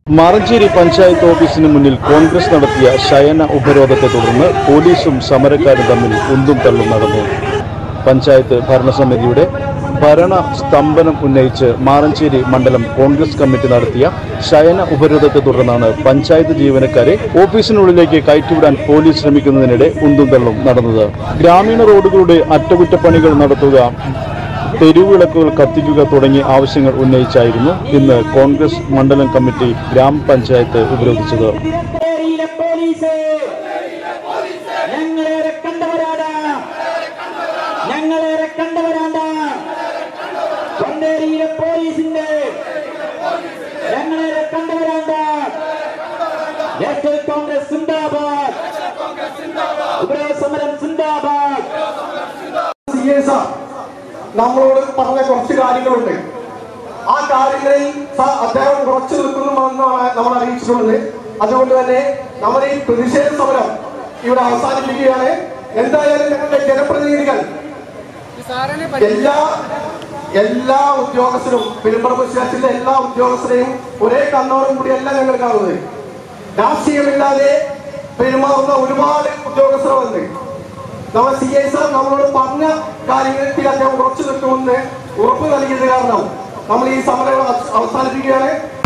മാറഞ്ചേരി പഞ്ചായത്ത് ഓഫീസിന് മുന്നിൽ കോൺഗ്രസ് നടത്തിയ ശയന ഉപരോധത്തെ തുടർന്ന് പോലീസും സമരക്കാരും തമ്മിൽ ഉന്തും തള്ളും നടന്നു. പഞ്ചായത്ത് ഭരണസമിതിയുടെ ഭരണ സ്തംഭനം ഉന്നയിച്ച് മാറഞ്ചേരി മണ്ഡലം കോൺഗ്രസ് കമ്മിറ്റി നടത്തിയ ശയന ഉപരോധത്തെ തുടർന്നാണ് പഞ്ചായത്ത് ജീവനക്കാരെ ഓഫീസിനുള്ളിലേക്ക് കയറ്റിവിടാൻ പോലീസ് ശ്രമിക്കുന്നതിനിടെ ഉന്തും തള്ളും നടന്നത്. ഗ്രാമീണ റോഡുകളുടെ അറ്റകുറ്റപ്പണികൾ നടത്തുക, തെരുവിളക്കുകൾ കത്തിക്കുക തുടങ്ങിയ ആവശ്യങ്ങൾ ഉന്നയിച്ചായിരുന്നു ഇന്ന് കോൺഗ്രസ് മണ്ഡലം കമ്മിറ്റി ഗ്രാമപഞ്ചായത്ത് ഉപരോധിച്ചത്. നമ്മളോട് പറഞ്ഞ കുറച്ച് കാര്യങ്ങളുണ്ട്. ആ കാര്യങ്ങളിൽ അദ്ദേഹം കുറച്ചു നിൽക്കുന്നുവെന്നാണ് നമ്മൾ അറിയിച്ചിട്ടുള്ളത്. അതുകൊണ്ട് തന്നെ നമ്മൾ ഈ പ്രതിഷേധ സമരം ഇവിടെ അവസാനിപ്പിക്കുകയാണ്. എന്തായാലും ഞങ്ങളുടെ ജനപ്രതിനിധികൾ എല്ലാ ഉദ്യോഗസ്ഥരും പെരുമ്പറമ്പ് സ്റ്റേഷനിലെ എല്ലാ ഉദ്യോഗസ്ഥരെയും ഒരേ കണ്ണോടും കൂടിയല്ല ഞങ്ങൾ കാണുന്നത്. രാഷ്ട്രീയമില്ലാതെ പെരുമാറുന്ന ഒരുപാട് ഉദ്യോഗസ്ഥരുണ്ട്. നമ്മുടെ CI സാർ നമ്മളോട് പറഞ്ഞ കാര്യത്തിൽ അദ്ദേഹം ഉറച്ചു നിൽക്കുമെന്ന് ഉറപ്പ് നൽകിയത് കാരണം നമ്മൾ ഈ സമരം അവസാനിപ്പിക്കുകയാണ്.